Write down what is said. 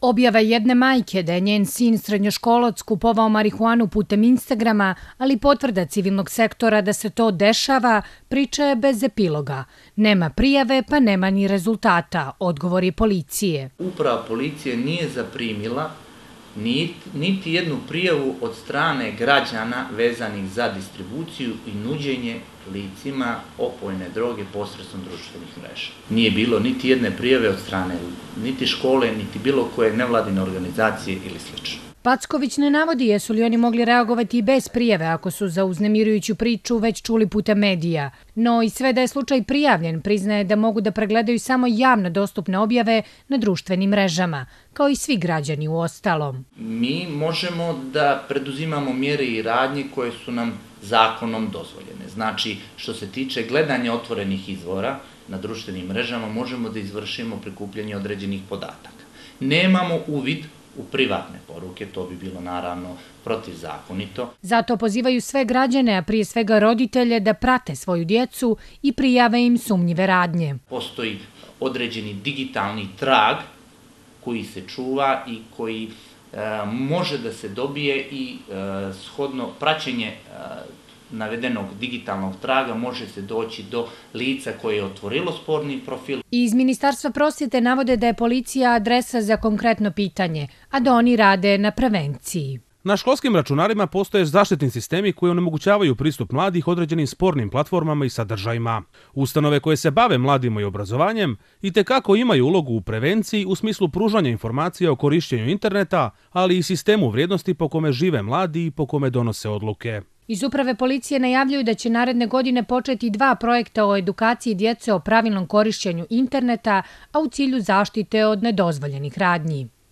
Objava jedne majke da je njen sin srednjoškolac kupovao marihuanu putem Instagrama, ali potvrda civilnog sektora da se to dešava, priča je bez epiloga. Nema prijave pa nema ni rezultata, odgovor je policije. Uprava policije nije zaprimila niti jednu prijavu od strane građana vezanih za distribuciju i nuđenje licima opojne droge posredstvom društvenih mreža. Nije bilo niti jedne prijave od strane niti škole, niti bilo koje nevladine organizacije ili sl. Packović ne navodi jesu li oni mogli reagovati i bez prijave ako su za uznemirujuću priču već čuli putem medija. No i sve da je slučaj prijavljen, priznaje da mogu da pregledaju samo javno dostupne objave na društvenim mrežama, kao i svi građani u ostalom. Mi možemo da preduzimamo mjere i radnje koje su nam zakonom dozvoljene. Znači, što se tiče gledanja otvorenih izvora na društvenim mrežama, možemo da izvršimo prikupljanje određenih podataka. Nemamo uvid u privatne poruke, to bi bilo naravno protivzakonito. Zato pozivaju sve građane, a prije svega roditelje, da prate svoju djecu i prijave im sumnjive radnje. Postoji određeni digitalni trag koji se čuva i koji može da se dobije i shodno praćenje navedenog digitalnog traga može se doći do lica koje je otvorilo sporni profil. Iz Ministarstva prosvjete navode da je policija adresa za konkretno pitanje, a da oni rade na prevenciji. Na školskim računarima postoje zaštitni sistemi koji onemogućavaju pristup mladih određenim spornim platformama i sadržajima. Ustanove koje se bave mladima i obrazovanjem itekako imaju ulogu u prevenciji u smislu pružanja informacija o korišćenju interneta, ali i sistemu vrijednosti po kome žive mladi i po kome donose odluke. Iz uprave policije najavljuju da će naredne godine početi 2 projekta o edukaciji djece o pravilnom korišćenju interneta, a u cilju zaštite od nedozvoljenih radnji.